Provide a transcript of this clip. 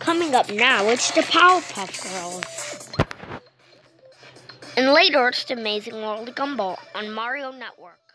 Coming up now, it's the Powerpuff Girls. And later, it's the Amazing World of Gumball on Mario Network.